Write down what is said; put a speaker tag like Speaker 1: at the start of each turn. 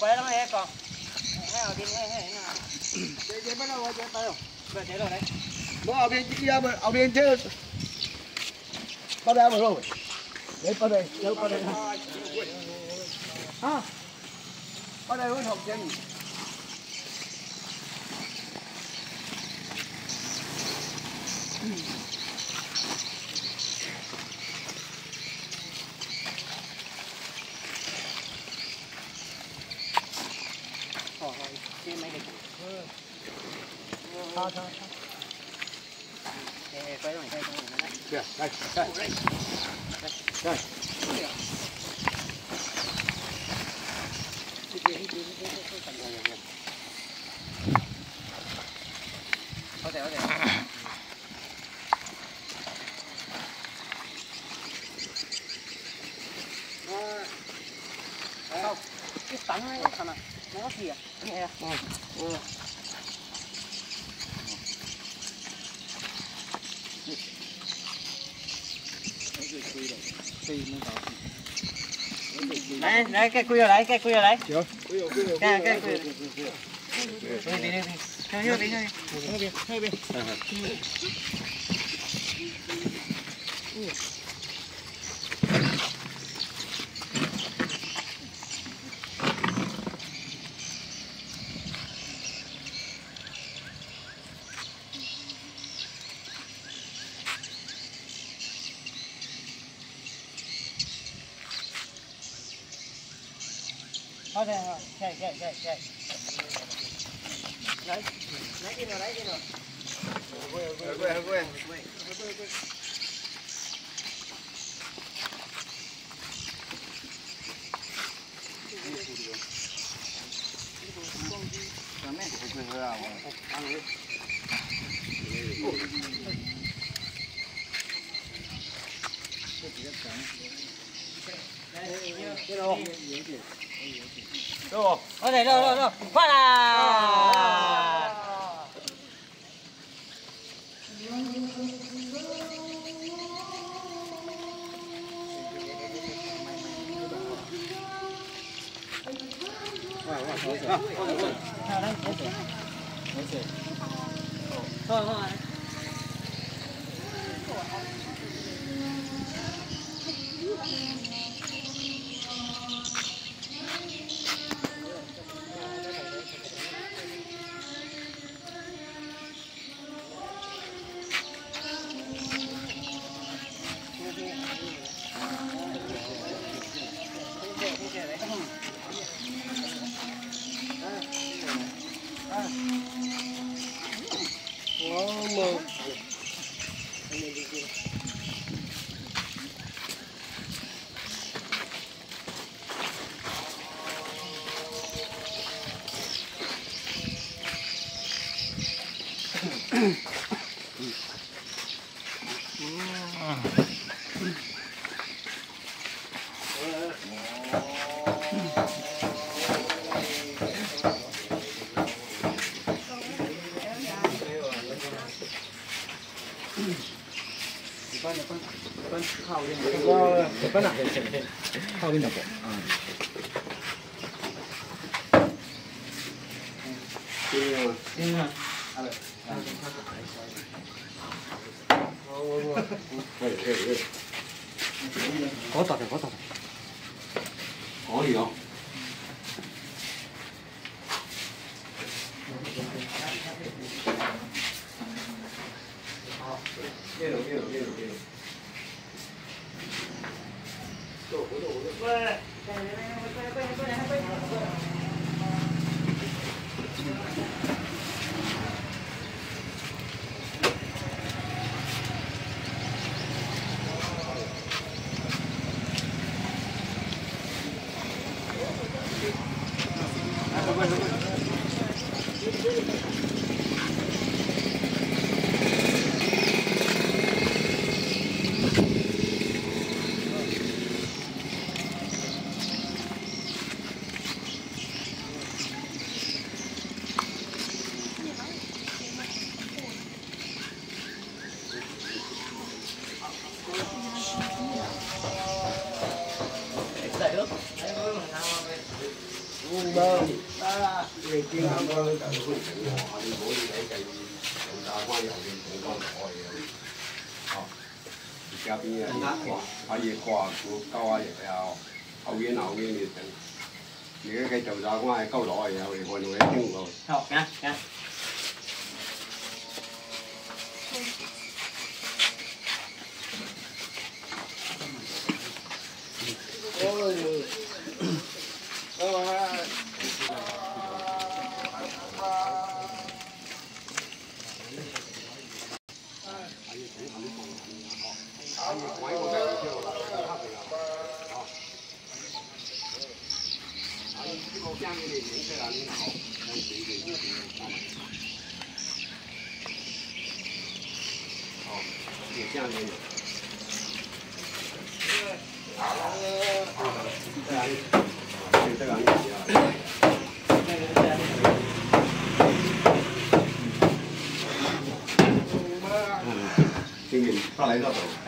Speaker 1: 过来，那个讲，喺後邊，你不嬲我隻帶咯，唔係寫到你。我後邊依家後邊車，不得不咯，你不得有不得啊，不得會學正。 quay rồi, kìa, đây, đây. Có thể. Không, cái tấm này thằng nào, nó gì à? Nghe à? Đấy, cái quy rồi đấy. Chưa. Cái quy. Đi. Theo đi. Thôi đây, chạy. Lấy cái nào. Quên. Đâu? Ở đây đâu. Phát à! Thôi.靠近点不？行啊。好大点。可以哦。越走。过来。 你見啱啦。
Speaker 2: 加邊啊，可以掛股交下嘢啊，後邊嘅等。而家繼續就我係交落去，我哋換位聽過。
Speaker 3: 好，看看。
Speaker 2: 也这样子。这个经理，再来一道。